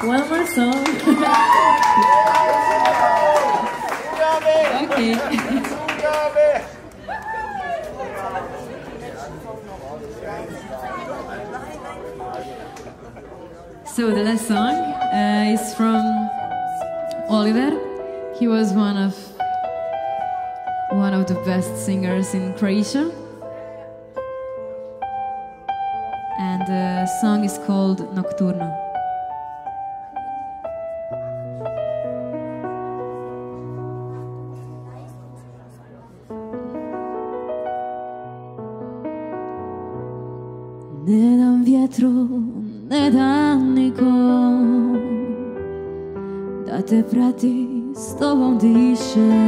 One more song. Okay. So the last song is from Oliver. He was one of the best singers in Croatia. And the song is called Nocturno. Ne dam vjetru, ne dam nikom da te prati, s tobom diše,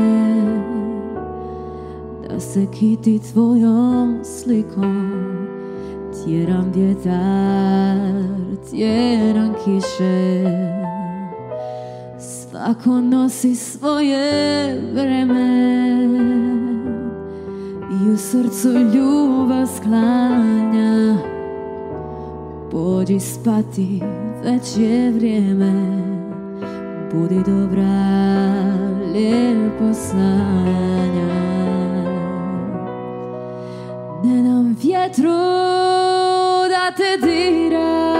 da se kiti tvojom slikom. Tjeram vjetar, tjeram kiše, svako nosi svoje vreme i u srcu ljubav sklanja. Pođi spati, već je vrijeme, budi dobra, lijepo sanja. Ne dam vjetru da te dira,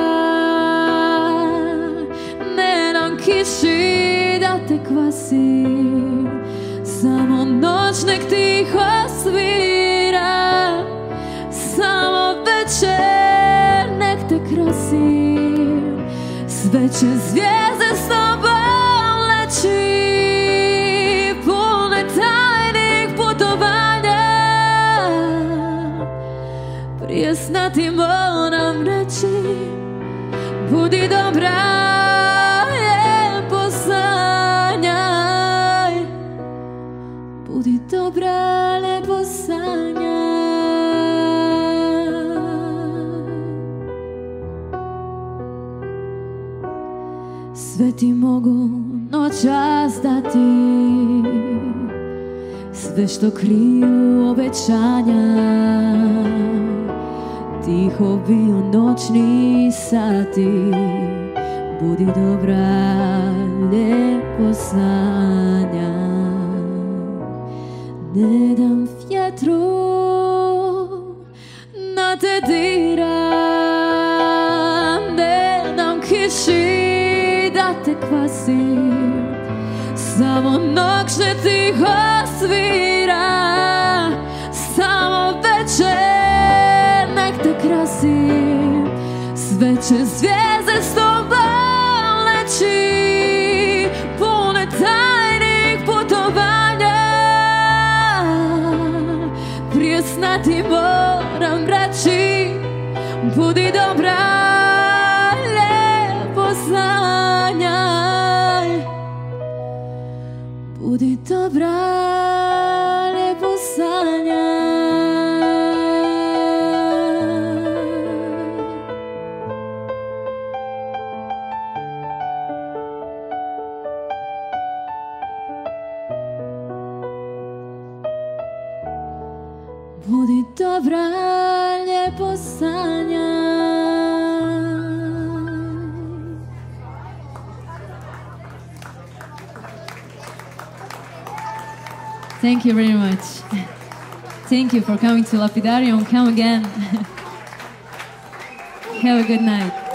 ne dam kiši da te kvasi, samo noć nek tiho svira, samo večer nek te krasi. Sve će zvijezde s tobom leći, pune tajnih putovanja. Prije sna ti moram reći, budi dobra, lijepo sanjaj. Budi dobra, lijepo sanjaj. Sve ti mogu noćas dati, sve što kriju obećanja. Tiho biju noćni sati, budi dobra, lijepo sanjaj. Ne dam vjetru da te dira, ne dam kiši da te kvasi, samo noć ne tiho svira, samo večer nek te krasi. Sve će zvijezde s tobom leći, pune tajnih putovanja. Prije sna ti moram reći, budi dobra, lijepo sanjaj. Budi dobra, lijepo sanjaj. Budi dobra, lijepo sanjaj. Thank you very much. Thank you for coming to Lapidarium. Come again. Have a good night.